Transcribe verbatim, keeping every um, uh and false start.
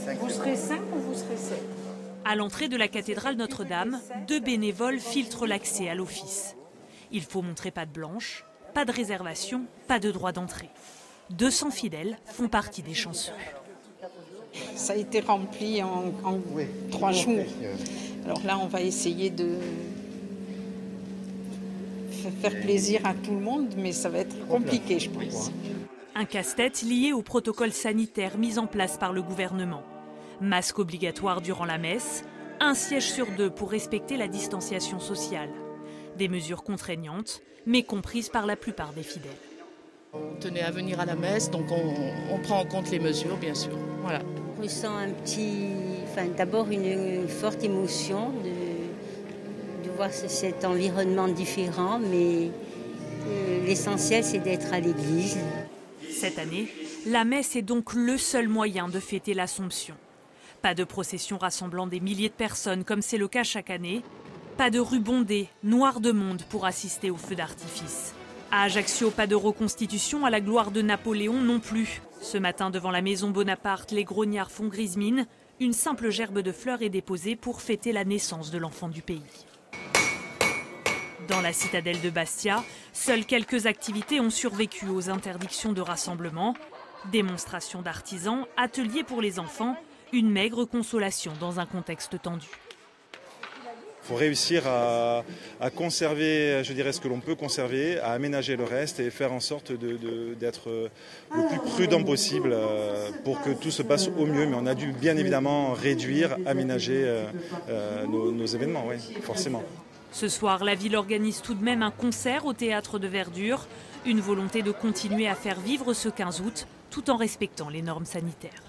Vous serez cinq ou vous serez sept? À l'entrée de la cathédrale Notre-Dame, deux bénévoles filtrent l'accès à l'office. Il faut montrer patte blanche, pas de réservation, pas de droit d'entrée. deux cents fidèles font partie des chanceux. Ça a été rempli en, en trois jours. Alors là, on va essayer de faire plaisir à tout le monde, mais ça va être compliqué, je pense. Un casse-tête lié au protocole sanitaire mis en place par le gouvernement. Masque obligatoire durant la messe, un siège sur deux pour respecter la distanciation sociale. Des mesures contraignantes, mais comprises par la plupart des fidèles. On tenait à venir à la messe, donc on, on prend en compte les mesures, bien sûr. Voilà. On ressent un petit, enfin, d'abord une, une forte émotion de, de voir cet environnement différent, mais euh, l'essentiel c'est d'être à l'église. Cette année, la messe est donc le seul moyen de fêter l'Assomption. Pas de procession rassemblant des milliers de personnes comme c'est le cas chaque année. Pas de rue bondée, noire de monde pour assister aux feux d'artifice. À Ajaccio, pas de reconstitution à la gloire de Napoléon non plus. Ce matin, devant la maison Bonaparte, les grognards font grise mine. Une simple gerbe de fleurs est déposée pour fêter la naissance de l'enfant du pays. Dans la citadelle de Bastia, seules quelques activités ont survécu aux interdictions de rassemblement. Démonstrations d'artisans, ateliers pour les enfants, une maigre consolation dans un contexte tendu. Il faut réussir à, à conserver, je dirais, ce que l'on peut conserver, à aménager le reste et faire en sorte de, de, d'être le plus prudent possible pour que tout se passe au mieux. Mais on a dû bien évidemment réduire, aménager euh, nos, nos événements, oui, forcément. Ce soir, la ville organise tout de même un concert au théâtre de Verdure. Une volonté de continuer à faire vivre ce quinze août tout en respectant les normes sanitaires.